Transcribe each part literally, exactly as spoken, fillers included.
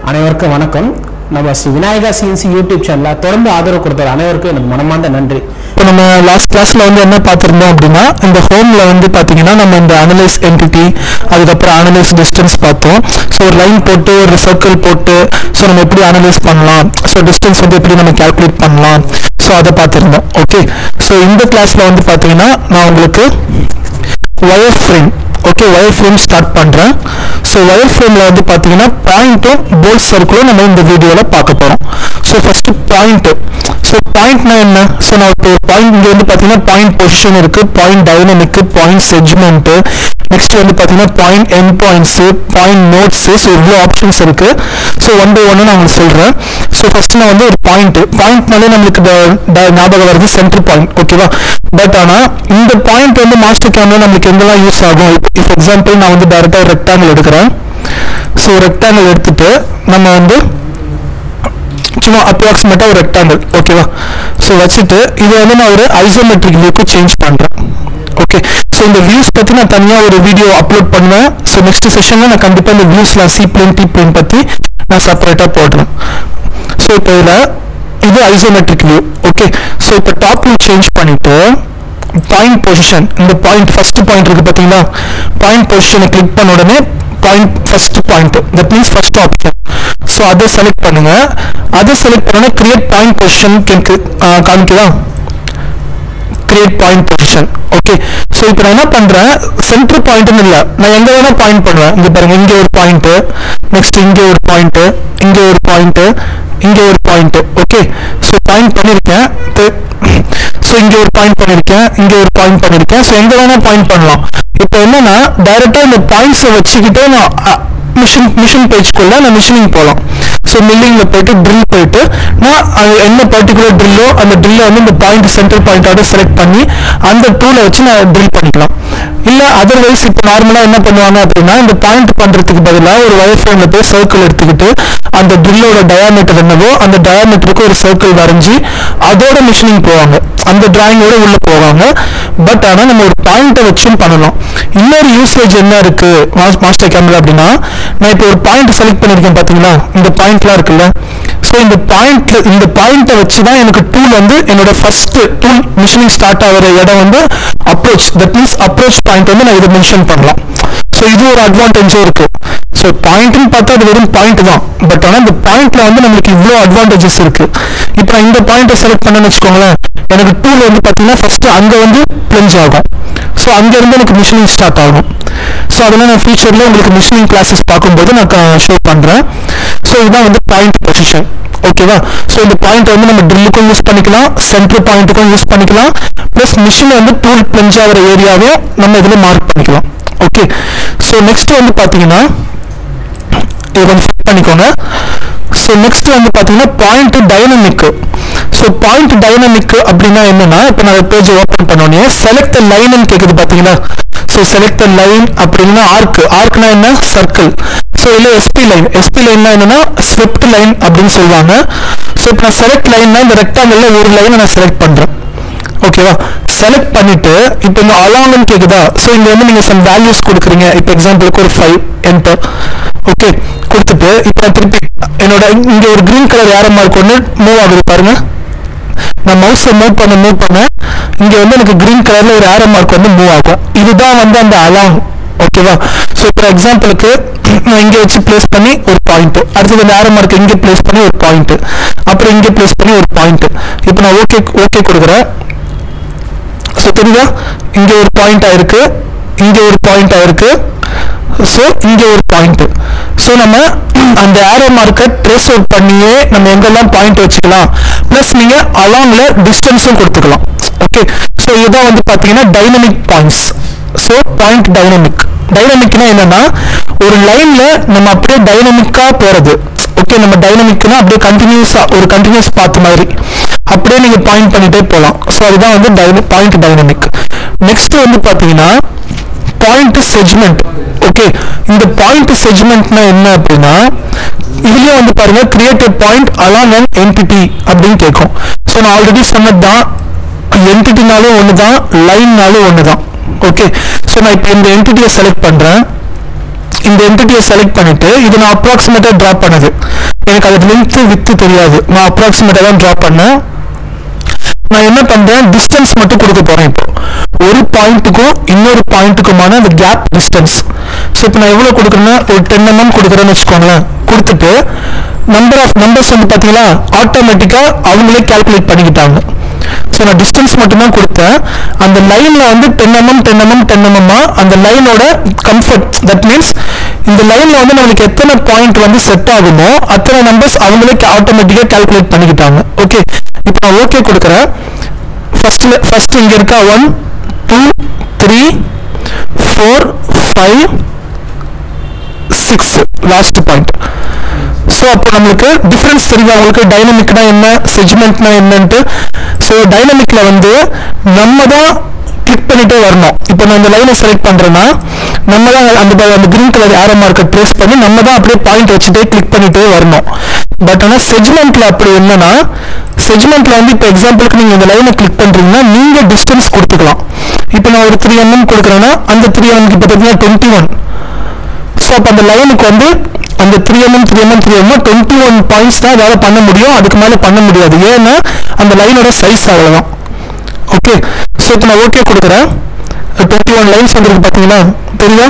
அனைவருக்கும் வணக்கம். நம்ம ஸ்ரீ விநாயகா சிஎன்சி யூடியூப் சேனல்ல தொடர்ந்து ஆதரவு கொடுத்த அனைவருக்கும் எனக்கு மனமார்ந்த நன்றி. இப்போ நம்ம லாஸ்ட் கிளாஸ்ல வந்து என்ன பார்த்துருந்தோம் அப்படின்னா, இந்த ஹோம்ல வந்து பார்த்தீங்கன்னா நம்ம இந்த அனலைஸ் என்டிட்டி, அதுக்கப்புறம் அனலைஸ் டிஸ்டன்ஸ் பார்த்தோம். ஸோ ஒரு லைன் போட்டு ஒரு சர்க்கிள் போட்டு ஸோ நம்ம எப்படி அனலைஸ் பண்ணலாம், ஸோ டிஸ்டன்ஸ் வந்து எப்படி நம்ம கால்குலேட் பண்ணலாம், ஸோ அதை பார்த்துருந்தோம். ஓகே, ஸோ இந்த கிளாஸ்ல வந்து பார்த்தீங்கன்னா நான் உங்களுக்கு wire frame okay wire frame start பண்ணுறேன். ஸோ வயர் ஃப்ரேமில் வந்து பார்த்தீங்கன்னா பாயிண்ட்டும் போல்ட் சர்க்கிளும் நம்ம இந்த வீடியோவில் பார்க்க போகிறோம். So first point. ஸோ பாயிண்ட்னா என்ன? ஸோ நான் இப்போ பாயிண்ட் இங்கே வந்து பார்த்தீங்கன்னா பாயிண்ட் பொசிஷன் இருக்குது, point dynamic, point segment, next வந்து பார்த்தீங்கன்னா point end points, point nodes. So இவ்வளோ ஆப்ஷன்ஸ் இருக்குது. ஸோ ஒன் பை ஒன்று நான் உங்களுக்கு சொல்கிறேன். ஸோ ஃபஸ்ட்டு நான் வந்து ஒரு பாயிண்ட்டு பாயிண்ட்னாலே நம்மளுக்கு ஞாபகம் வருது சென்ட்ரல் பாயிண்ட். ஓகேவா? பட் ஆனால் இந்த பாயிண்ட் வந்து மாஸ்டர் கேமில் நம்மளுக்கு எங்கெல்லாம் யூஸ் ஆகும்? இப்போ எக்ஸாம்பிள் நான் வந்து டைரெக்டாக ஒரு ரெக்டாங்கிள் எடுக்கிறேன். ஸோ ரெக்டாங்கிள் எடுத்துட்டு நம்ம வந்து சும்மா அப்ராக்சிமேட்டாக ஒரு ரெக்டாங்கிள் ஓகேவா ஸோ வச்சுட்டு இதை வந்து நான் ஒரு ஐசோமெட்ரிக் வியூக்கு சேஞ்ச் பண்ணுறேன். ஓகே, ஸோ இந்த வியூஸ் பற்றி நான் தனியாக ஒரு வீடியோ அப்லோட் பண்ணுவேன். ஸோ நெக்ஸ்ட் செஷனில் நான் கண்டிப்பாக இந்த வியூஸ்லாம் சி பிளேன் டி பிளேன் பற்றி நான் செப்பரேட்டாக போடுறேன். ஸோ இப்போ இதில் இது ஐசோமெட்ரிக் வியூ. ஓகே, ஸோ இப்போ டாப் வியூ சேஞ்ச் பண்ணிவிட்டு பாயிண்ட் பொசிஷன், இந்த பாயிண்ட் ஃபர்ஸ்ட் பாயிண்ட் இருக்குது பார்த்தீங்களா, பாயிண்ட் பொசிஷனை கிளிக் பண்ண உடனே point first point, that means first option. So அதை செலக்ட் பண்ணுங்க. அதை செலக்ட் பண்ணோன்னா கிரியேட் பாயிண்ட் பொசிஷன் காமிக்குதா, create point position. Okay, so இப்போ நான் என்ன பண்ணுறேன், சென்டர் பாயிண்ட்னு இல்லை, நான் எங்கே வேணால் பாயிண்ட் பண்ணுவேன். இங்கே பாருங்க, இங்கே ஒரு பாயிண்ட்டு, நெக்ஸ்ட் இங்கே ஒரு பாயிண்ட்டு, இங்கே ஒரு பாயிண்ட்டு, இங்கே ஒரு பாயிண்ட்டு. ஓகே, ஸோ பாயிண்ட் பண்ணியிருக்கேன். ஸோ இங்கே ஒரு பாயிண்ட் பண்ணியிருக்கேன், இங்கே ஒரு பாயிண்ட் பண்ணியிருக்கேன். ஸோ எங்கே வேணால் பாயிண்ட் பண்ணலாம். இப்போ என்னன்னா டைரெக்டாக இந்த பாயிண்ட்ஸை வச்சுக்கிட்டே நான் மிஷின் மிஷின் பேஜ்குள்ளே நான் மிஷினிங் போகலாம். ஸோ மில்லிங்கில் போயிட்டு ட்ரில் போயிட்டு நான் அது என்ன பர்டிகுலர் ட்ரில்லோ அந்த ட்ரில்லை வந்து இந்த பாயிண்ட் சென்ட்ரல் பாயிண்டோட செலக்ட் பண்ணி அந்த டூலை வச்சு நான் ட்ரில் பண்ணிக்கலாம். இல்லை அதர்வைஸ் இப்போ நார்மலாக என்ன பண்ணுவாங்க அப்படின்னா, இந்த பாயிண்ட் பண்ணுறதுக்கு பதிலாக ஒரு வயர் ஃப்ரேமில் போய் சர்க்கிள் எடுத்துக்கிட்டு அந்த ட்ரில்லோட டயாமீட்டர் என்னவோ அந்த டயாமீட்டருக்கு ஒரு சர்க்கிள் வரைஞ்சி அதோட மிஷினிங் போவாங்க, அந்த டிராயிங்கோட உள்ள போவாங்க. பட் ஆனால் நம்ம ஒரு பாயிண்ட்டை வச்சும் பண்ணலாம். இன்னொரு யூசேஜ் என்ன இருக்கு மாஸ்டர் கேமில் அப்படின்னா, நான் இப்போ ஒரு பாயிண்ட் செலக்ட் பண்ணியிருக்கேன் பார்த்தீங்களா, இந்த பாயிண்ட்லாம் இருக்குல்ல. ஸோ இந்த பாயிண்ட்ல இந்த பாயிண்ட்டை வச்சு தான் எனக்கு டூல் வந்து என்னோட ஃபர்ஸ்ட் டூல் மிஷினிங் ஸ்டார்ட் ஆகிற இடம் வந்து approach, that means approach point வந்து நான் இதை மென்ஷன் பண்ணலாம். ஸோ இது ஒரு அட்வான்டேஜும் இருக்கு. ஸோ பாயிண்ட்னு பார்த்தா அது வெறும் பாயிண்ட் தான், பட் ஆனால் இந்த பாயிண்ட்ல வந்து நம்மளுக்கு இவ்வளோ அட்வான்டேஜஸ் இருக்கு. இப்போ நான் இந்த பாயிண்ட்டை செலக்ட் பண்ணேன்னு வச்சுக்கோங்களேன், எனக்கு டூல் வந்து பார்த்தீங்கன்னா ஃபர்ஸ்ட் அங்கே வந்து பிளஞ்ச் ஆகும். ஸோ அங்கேருந்து எனக்கு மிஷினிங் ஸ்டார்ட் ஆகும். ஸோ அதெல்லாம் நான் ஃபியூச்சரில் உங்களுக்கு மிஷினிங் கிளாஸஸ் பார்க்கும்போது நான் ஷோ பண்ணுறேன். ஸோ இதுதான் வந்து பாயிண்ட் பொசிஷன். ஓகேவா? ஸோ இந்த பாயிண்ட் வந்து நம்ம ட்ரில்லுக்கும் யூஸ் பண்ணிக்கலாம், சென்ட்ரல் பாயிண்ட்டுக்கும் யூஸ் பண்ணிக்கலாம், ப்ளஸ் மிஷினை வந்து டூல் பிளஞ்ச் ஆகிற ஏரியாவும் நம்ம இதில் மார்க் பண்ணிக்கலாம். ஓகே, ஸோ நெக்ஸ்ட் வந்து பார்த்தீங்கன்னா இதை கொஞ்சம் ஃபிட் பண்ணிக்கோங்க. ஸோ நெக்ஸ்ட் வந்து பார்த்தீங்கன்னா point dynamic. So point dynamic அப்படின்னா என்னன்னா, இப்போ நான் பேஜ் ஓப்பன் பண்ணோன்னே செலக்ட் லைன்னு கேட்குது பார்த்தீங்களா. ஸோ செலக்ட் லைன் அப்படின்னா ஆர்க், ஆர்க்னா என்ன, சர்க்கிள். ஸோ இல்லை எஸ்பி லைன், எஸ்பி லைன்னா என்னன்னா ஸ்விஃப்ட் லைன் அப்படின்னு சொல்லுவாங்க. ஸோ இப்போ நான் செலக்ட் லைன்னா இந்த ரெக்டாங்கிளில் ஒரு லைனை நான் செலக்ட் பண்ணுறேன். ஓகேவா? செலக்ட் பண்ணிட்டு இப்போ இந்த அலாங்னு கேட்குதா. ஸோ இங்கே வந்து நீங்கள் சம் வேல்யூஸ் கொடுக்குறீங்க. இப்போ எக்ஸாம்பிளுக்கு ஒரு ஃபைவ் என்டர். ஓகே, கொடுத்துட்டு இப்போ நான் திருப்பி என்னோட இங்கே ஒரு கிரீன் கலர் ஏரோ மார்க் ஒன்று மூவ் ஆகுது பாருங்க. நான் மவுஸை மூவ் பண்ண மூவ் பண்ண இங்கே வந்து எனக்கு கிரீன் கலரில் ஒரு ஏரோ மார்க் வந்து மூவ் ஆகும். இதுதான் வந்து அந்த அலாங். ஓகேவா? ஸோ இப்போ எக்ஸாம்பிளுக்கு நான் இங்கே வச்சு பிளேஸ் பண்ணி ஒரு பாயிண்ட், அடுத்தது அந்த ஏரோ மார்க் இங்கே பிளேஸ் பண்ணி ஒரு பாயிண்ட், அப்புறம் இங்கே பிளேஸ் பண்ணி ஒரு பாயிண்ட். இப்போ நான் ஓகே ஓகே கொடுக்குறேன். ஸோ தெரியுதா, இங்கே ஒரு பாயிண்ட் ஆயிருக்கு, இங்கே ஒரு பாயிண்ட் ஆயிருக்கு, ஸோ இங்கே ஒரு பாயிண்ட். ஸோ நம்ம அந்த ஏரோ மார்க்கை ட்ரேஸ் அவுட் பண்ணியே நம்ம எங்கெல்லாம் பாயிண்ட் வச்சுக்கலாம், ப்ளஸ் நீங்கள் அலாங்ல டிஸ்டன்ஸும் கொடுத்துக்கலாம். ஓகே, ஸோ இதான் வந்து பார்த்தீங்கன்னா dynamic points. So point dynamic, டைனமிக்னா என்னன்னா ஒரு லைன்ல நம்ம அப்படியே டைனமிக்கா போறது. ஓகே, நம்ம டைனமிக்னா அப்படியே கண்டினியூஸா ஒரு கண்டினியூஸ் பாத் மாதிரி அப்படியே நீங்க பாயிண்ட் பண்ணிட்டே போகலாம். ஸோ அதுதான் வந்து பாயிண்ட் டைனமிக். நெக்ஸ்ட் வந்து பார்த்தீங்கன்னா பாயிண்ட் செக்மெண்ட். ஓகே, இந்த பாயிண்ட் செக்மெண்ட்னா என்ன அப்படின்னா, இதுலயும் வந்து பாருங்க create a point along an entity அப்படின்னு கேட்கும். ஸோ நான் ஆல்ரெடி சொன்னது தான், என்டிட்டினாலும் ஒன்று தான், லைன்னாலும் ஒன்று தான். ஓகே, ஸோ நான் இப்போ இந்த என்டிட்டியை செலக்ட் பண்ணுறேன். இந்த என்டிட்டியை செலக்ட் பண்ணிட்டு இது நான் அப்ராக்சிமேட்டாக ட்ரா பண்ணுது. எனக்கு அது லென்த் வித்து தெரியாது, நான் அப்ராக்சிமேட்டா தான் டிரா பண்ணேன். நான் என்ன பண்றேன், டிஸ்டன்ஸ் மட்டும் கொடுக்க போறேன். இப்போ ஒரு பாயிண்ட்டுக்கும் இன்னொரு பாயிண்ட்டுக்குமான அந்த கேப் டிஸ்டன்ஸ். ஸோ இப்போ நான் எவ்வளோ கொடுக்குறேன்னா ஒரு டென் எம்எம் கொடுக்குறேன்னு வச்சுக்கோங்களேன். கொடுத்துட்டு நம்பர் ஆஃப் நம்பர்ஸ் வந்து பார்த்தீங்கன்னா ஆட்டோமேட்டிக்காக அவங்களே கால்குலேட் பண்ணிக்கிட்டாங்க. ஸோ நான் டிஸ்டன்ஸ் மட்டும்தான் கொடுத்தேன். அந்த லைனில் வந்து ten mm ten mm ten எம்எம்மா அந்த லைனோட கம்ஃபர்ட், தட் மீன்ஸ் இந்த லைனில் வந்து நம்மளுக்கு எத்தனை பாயிண்ட் வந்து செட் ஆகுமோ அத்தனை நம்பர்ஸ் அவங்களே ஆட்டோமேட்டிக்காக கால்குலேட் பண்ணிக்கிட்டாங்க. ஓகே, இப்போ நான் ஓகே கொடுக்குறேன். ஃபர்ஸ்ட்ல ஃபர்ஸ்ட் இங்கே இருக்கா one two three four five six last point. So அப்போ நம்மளுக்கு டிஃப்ரென்ஸ் தெரியுது அவங்களுக்கு டைனமிக்னா என்ன, செக்மெண்ட்னா என்னன்ட்டு. ஸோ டைனமிக்ல வந்து நம்ம தான் கிளிக் பண்ணிட்டே வரணும். இப்போ நான் இந்த லைனை செலக்ட் பண்றேன்னா நம்ம தான் அந்த அந்த கிரீன் கலர் ஆரோ மார்க்கை ட்ரேஸ் பண்ணி நம்ம தான் அப்படியே பாயிண்ட் வச்சுட்டே கிளிக் பண்ணிட்டே வரணும். பட் ஆனால் செக்மெண்ட்ல அப்படி என்னன்னா, செக்மெண்ட்ல வந்து இப்போ எக்ஸாம்பிளுக்கு நீங்க இந்த லைனை கிளிக் பண்றீங்கன்னா நீங்க டிஸ்டன்ஸ் கொடுத்துக்கலாம். இப்போ நான் ஒரு த்ரீ எம்எம் கொடுக்குறேன்னா அந்த த்ரீ எம்எம் இப்போ பார்த்தீங்கன்னா டுவெண்ட்டி ஒன். ஸோ அப்போ அந்த லைனுக்கு வந்து அந்த three mm three mm three mm twenty one points தான் அதால பண்ண முடியும், அதுக்கு மேலே பண்ண முடியாது. ஏன்னா அந்த லைனோட சைஸ் அவ்வளோதான். ஓகே, ஸோ இப்போ நான் ஓகே கொடுக்குறேன். டுவெண்ட்டி ஒன் லைன்ஸ் வந்துருக்கு பார்த்தீங்கன்னா தெரியுதா?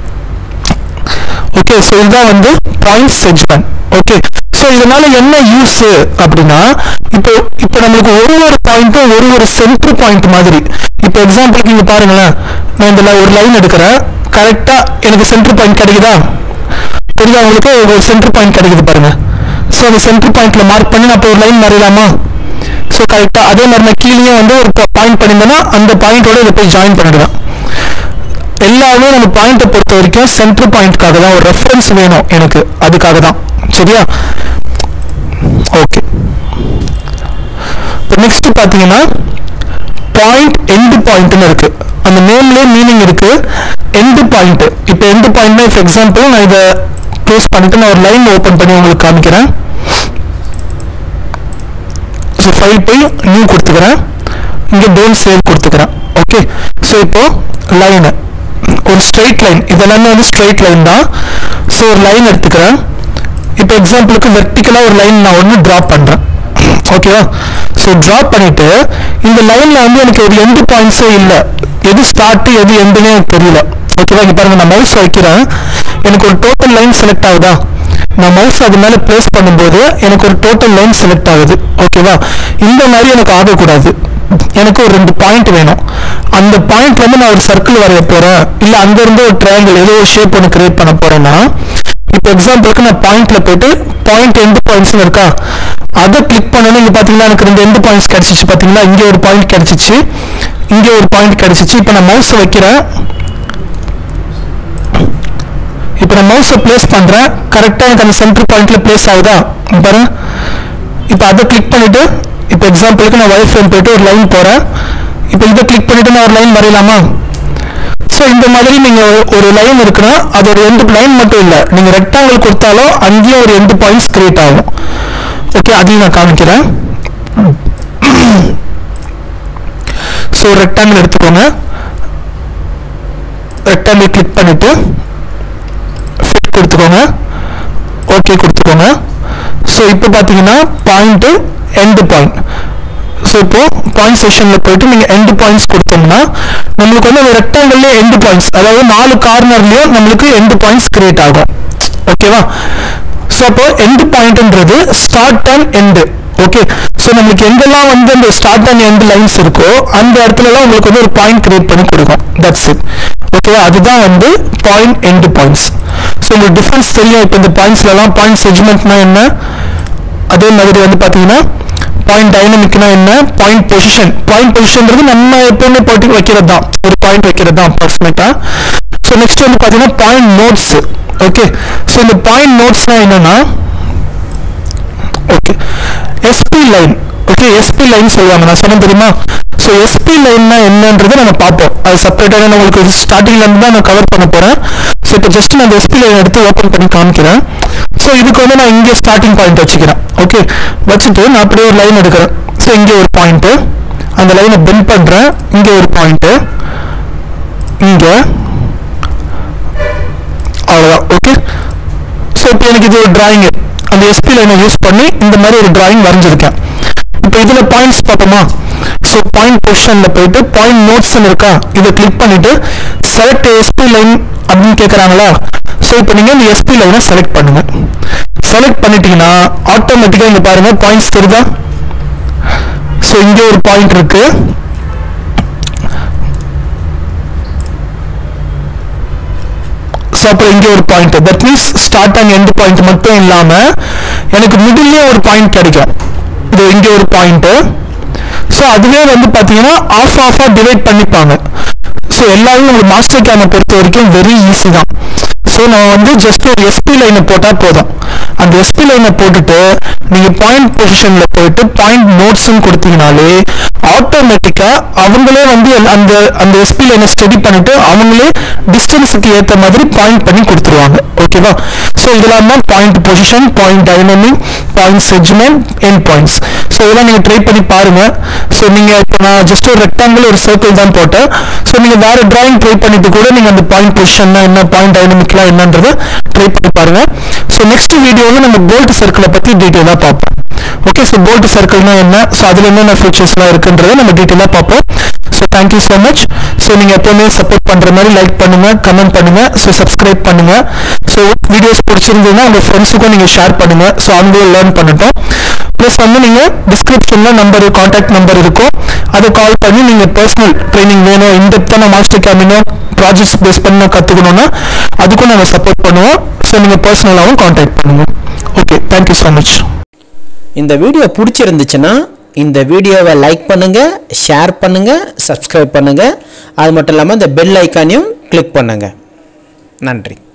ஓகே, ஸோ இதுதான் வந்து பாயிண்ட் செக்மெண்ட். ஓகே, ஸோ இதனால என்ன யூஸ் அப்படின்னா, இப்போ இப்போ நம்மளுக்கு ஒரு ஒரு பாயிண்ட்டும் ஒரு ஒரு சென்டர் பாயிண்ட் மாதிரி. இப்போ எக்ஸாம்பிளுக்கு இங்கே பாருங்களேன், நான் இதில் ஒரு லைன் எடுக்கிறேன், கரெக்டாக எனக்கு சென்டர் பாயிண்ட் கிடைக்குதா? தெரியுதா உங்களுக்கு? ஒரு சென்டர் பாயிண்ட் கிடைக்குது பாருங்க. ஸோ அந்த சென்டர் பாயிண்ட்ல மார்க் பண்ணி நான் இப்போ ஒரு லைன் வரையலாமா? ஸோ கரெக்டாக அதே மாதிரி நான் கீழே வந்து ஒரு பாயிண்ட் பண்ணியிருந்தேன்னா அந்த பாயிண்டோட இதை போய் ஜாயின் பண்ணிடுவேன். எல்லாமே நம்ம பாயிண்ட்டை பொறுத்த வரைக்கும் சென்டர் பாயிண்ட்காக தான், ஒரு ரெஃபரன்ஸ் வேணும் எனக்கு, அதுக்காக தான். சரியா? ஓகே, இப்போ நெக்ஸ்ட் பார்த்தீங்கன்னா பாயிண்ட் எண்ட் பாயிண்ட்னு இருக்கு. அந்த நேம்லேயே மீனிங் இருக்கு, எண்ட் பாயிண்ட். இப்போ எண்ட் பாயிண்ட்னா ஃபார் எக்ஸாம்பிள் நான் இதை க்ளோஸ் பண்ணிட்டு நான் ஒரு லைன் ஓப்பன் பண்ணி உங்களுக்கு காமிக்கிறேன். ஸோ ஃபைல் போய் நியூ கொடுத்துக்கிறேன், இங்கே டோன்ட் சேவ் கொடுத்துக்கிறேன். ஓகே, ஸோ இப்போ லைனு ஒரு ஸ்ட்ரெயிட் லைன், இதெல்லாமே வந்து ஸ்ட்ரெயிட் லைன் தான். ஸோ ஒரு லைன் எடுத்துக்கிறேன். இப்போ எக்ஸாம்பிளுக்கு வெர்டிக்கலாக ஒரு லைன் நான் ஒன்று ட்ரா பண்ணுறேன். ஓகேவா? ஸோ ட்ரா பண்ணிட்டு இந்த லைன்ல வந்து எனக்கு ஒரு எண்டு பாயிண்ட்ஸே இல்லை, எது ஸ்டார்ட் எது எண்டுன்னு எனக்கு தெரியல. ஓகேவா? இங்கே பாருங்க, நான் மவுஸ் வைக்கிறேன், எனக்கு ஒரு டோட்டல் லைன் செலக்ட் ஆகுதா? நான் மவுஸ் அது மேலே பிளேஸ் பண்ணும்போது எனக்கு ஒரு டோட்டல் லைன் செலக்ட் ஆகுது. ஓகேவா? இந்த மாதிரி எனக்கு ஆகக்கூடாது, எனக்கு ஒரு ரெண்டு பாயிண்ட் வேணும். அந்த பாயிண்ட் வந்து நான் ஒரு சர்க்கிள் வரைய போறேன், இல்லை அங்கிருந்து ஒரு ட்ரையாங்கிள் ஏதோ ஒரு ஷேப் ஒன்று கிரியேட் பண்ண போறேன்னா, இப்போ எக்ஸாம்பிளுக்கு நான் பாயிண்ட்ல போயிட்டு பாயிண்ட் எண்டு பாயிண்ட்ஸ் இருக்கா, அதை கிளிக் பண்ணணும். இங்க பாத்தீங்கன்னா எனக்கு ரெண்டு எண்டு பாயிண்ட்ஸ் கிடைச்சிச்சு. பாத்தீங்களா? இங்கே ஒரு பாயிண்ட் கிடைச்சிச்சு, இங்கே ஒரு பாயிண்ட் கிடைச்சிச்சு. இப்போ நான் மவுஸ் வைக்கிறேன், இப்போ நான் மவுஸை பிளேஸ் பண்றேன், கரெக்டா எனக்கு அந்த சென்டர் பாயிண்ட்ல பிளேஸ் ஆகுதா பாருங்க. இப்போ அதை கிளிக் பண்ணிட்டு இப்போ எக்ஸாம்பிளுக்கு நான் ஒய் ஃப்ரேம் போயிட்டு ஒரு லைன் போறேன். இப்போ இதை கிளிக் பண்ணிட்டு நான் ஒரு லைன் வரையலாமா? ஸோ இந்த மாதிரி நீங்க ஒரு லைன் இருக்குன்னா அது ஒரு எண்டு லைன் மட்டும் இல்லை, நீங்க ரெக்டாங்கிள் கொடுத்தாலும் அங்கேயும் ஒரு எண்டு பாயிண்ட்ஸ் கிரியேட் ஆகும். ஓகே, அதையும் நான் காமிக்கிறேன். ஸோ ரெக்டாங்கிள் எடுத்துக்கோங்க, ரெக்டாங்கிள் கிளிக் பண்ணிட்டு ஃபிட் கொடுத்துக்கோங்க, ஓகே கொடுத்துக்கோங்க. ஸோ இப்போ பார்த்தீங்கன்னா பாயிண்ட் எண்டு பாயிண்ட். ஸோ இப்போ பாயிண்ட் செக்ஷன்ல போயிட்டு நீங்க எண்டு பாயிண்ட்ஸ் கொடுத்தோம்னா நம்மளுக்கு வந்து ஒரு ரெக்டாங்கிள்ல எண்டு பாயிண்ட்ஸ், அதாவது நாலு கார்னர்லயும் நம்மளுக்கு எண்டு பாயிண்ட்ஸ் கிரியேட் ஆகும். ஓகேவா? ஸோ அப்போ எண்டு பாயிண்ட்ன்றது start and end. Okay, so நம்மளுக்கு எங்கெல்லாம் வந்து அந்த ஸ்டார்ட் அண்ட் எண்ட் லைன்ஸ் இருக்கோ அந்த இடத்துலலாம் உங்களுக்கு வந்து ஒரு பாயிண்ட் கிரியேட் பண்ணி கொடுக்கும். That's it. ஓகேவா? அதுதான் வந்து பாயிண்ட் எண்டு பாயிண்ட்ஸ். ஸோ உங்களுக்கு டிஃபரன்ஸ் தெரியும். இப்போ இந்த பாயிண்ட்ஸ்லாம் பாயிண்ட் செக்மெண்ட்னா என்ன, அதே மாதிரி வந்து பார்த்தீங்கன்னா பாயிண்ட் டைனமிக்னா என்ன, பாயிண்ட் பொசிஷன். பாயிண்ட் பொசிஷன்றது நம்ம எப்பவுமே போட்டு வைக்கிறது தான், ஒரு பாயிண்ட் வைக்கிறது தான் அப்ராக்சிமேட்டா. ஸோ நெக்ஸ்ட் வந்து பார்த்தீங்கன்னா பாயிண்ட் நோட்ஸ். ஓகே, ஸோ இந்த பாயிண்ட் நோட்ஸ்னா என்னன்னா, okay SP line. Okay, SP line சொல்லுவாங்க, நான் சொன்ன தெரியுமா? ஸோ எஸ்பி லைன்னா என்னன்றது நம்ம பார்ப்போம், அது செப்பரேட்டாக நான் உங்களுக்கு ஸ்டார்டிங்ல இருந்து தான் நான் கவர் பண்ண போறேன். ஸோ இப்போ ஜஸ்ட் நான் எஸ்பி லைன் எடுத்து ஓப்பன் பண்ணி காமிக்கிறேன். ஸோ இதுக்கு வந்து நான் இங்கே ஸ்டார்டிங் பாயிண்ட் வச்சுக்கிறேன். ஓகே, வச்சுட்டு நான் அப்படியே ஒரு லைன் எடுக்கிறேன். ஸோ இங்கே ஒரு பாயிண்ட், அந்த லைனை பெண்ட் பண்றேன், இங்கே ஒரு பாயிண்ட், இங்கே அவ்வளோதான். ஓகே, ஸோ இப்போ எனக்கு இது ஒரு டிராயிங், அந்த எஸ்பி லைனை யூஸ் பண்ணி இந்த மாதிரி ஒரு டிராயிங் வரைஞ்சிருக்கேன். இப்போ இதில் பாயிண்ட்ஸ் பார்ப்போமா? ஸோ பாயிண்ட் பொசிஷனில் போயிட்டு பாயிண்ட் நோட்ஸ்ன்னு இருக்கா, இதை கிளிக் பண்ணிவிட்டு செலக்ட் எஸ்பி லைன் அப்படின்னு கேட்குறாங்களா? ஸோ இப்போ நீங்கள் இந்த எஸ்பி லைனை செலக்ட் பண்ணுங்கள். செலக்ட் பண்ணிட்டீங்கன்னா ஆட்டோமேட்டிக்காக இங்கே பாருங்கள் பாயிண்ட்ஸ் தெரியுதா? ஸோ இங்கே ஒரு பாயிண்ட் இருக்குது. ஸோ அப்புறம் இங்கே ஒரு point, that means start and end point மட்டும் இல்லாமல் எனக்கு மிடில்லே ஒரு பாயிண்ட் கிடைக்கும். இது இங்கே ஒரு பாயிண்ட்டு. ஸோ அதுவே வந்து பார்த்தீங்கன்னா ஆஃப் ஆஃபாக டிவைட் பண்ணிப்பாங்க. ஸோ எல்லாரும் உங்களுக்கு மாஸ்டர் கேமை பொறுத்த வரைக்கும் வெரி ஈஸி தான். ஸோ நான் வந்து ஜஸ்ட் ஒரு எஸ்பி லைனை போட்டால் போதும். அந்த எஸ்பி லைனை போட்டுட்டு நீங்கள் பாயிண்ட் பொசிஷனில் போயிட்டு பாயிண்ட் நோட்ஸ்ன்னு கொடுத்தீங்கனாலே ஆட்டோமேட்டிக்காக அவங்களே வந்து அந்த அந்த எஸ்பி லைனை ஸ்டடி பண்ணிட்டு அவங்களே டிஸ்டன்ஸுக்கு ஏற்ற மாதிரி பாயிண்ட் பண்ணி கொடுத்துருவாங்க. ஓகேவா? ஸோ இதெல்லாம் தான் point position, point dynamic, point segment, end points. So இதெல்லாம் நீங்கள் ட்ரை பண்ணி பாருங்கள். ஸோ நீங்கள் இப்போ நான் ஜஸ்ட் ஒரு ரெக்டாங்கிள் ஒரு சர்க்கிள் தான் போட்டேன். ஸோ நீங்கள் வேறு டிராயிங் ட்ரை பண்ணிட்டு கூட நீங்கள் அந்த பாயிண்ட் பொசிஷன்னா என்ன, பாயிண்ட் டைனமிக்லாம் என்னன்றதை ட்ரை பண்ணி பாருங்கள். ஸோ நெக்ஸ்ட் வீடியோவில் நம்ம போல்ட் சர்க்கிளை பற்றி டீட்டெயிலாக பார்ப்போம். ஓகே, ஸோ போல்ட் சர்க்கிள்னா என்ன, ஸோ அதில் என்னென்ன ஃபீச்சர்ஸ்லாம் இருக்குன்றதை நம்ம டீட்டெயிலாக பார்ப்போம். So thank you so much. So நீங்கள் எப்போவுமே சப்போர்ட் பண்ணுற மாதிரி லைக் பண்ணுங்கள், கமெண்ட் பண்ணுங்கள், ஸோ சப்ஸ்கிரைப் பண்ணுங்கள். ஸோ வீடியோஸ் பிடிச்சிருந்ததுன்னா உங்கள் ஃப்ரெண்ட்ஸுக்கும் நீங்கள் ஷேர் பண்ணுங்கள். ஸோ அவங்களும் லேர்ன் பண்ணட்டும். ப்ளஸ் வந்து நீங்கள் டிஸ்கிரிப்ஷனில் நம்பர், கான்டாக்ட் நம்பர் இருக்கும், அதை கால் பண்ணி நீங்கள் பர்சனல் ட்ரைனிங் வேணும், இன்டெப்த்தான மாஸ்டர் கேமினோ ப்ராஜெக்ட்ஸ் பேஸ் பண்ணி கற்றுக்கணுன்னா அதுக்கும் நாங்கள் சப்போர்ட் பண்ணுவோம். ஸோ நீங்கள் பர்சனலாகவும் கான்டாக்ட் பண்ணுங்கள். Okay, thank you so much. இந்த வீடியோ பிடிச்சிருந்துச்சுன்னா இந்த வீடியோவை லைக் பண்ணுங்கள், ஷேர் பண்ணுங்கள், சப்ஸ்கிரைப் பண்ணுங்கள். அது மட்டும் இல்லாமல் இந்த பெல் ஐக்கானையும் கிளிக் பண்ணுங்கள். நன்றி.